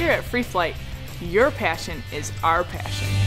Here at Free Flight, your passion is our passion.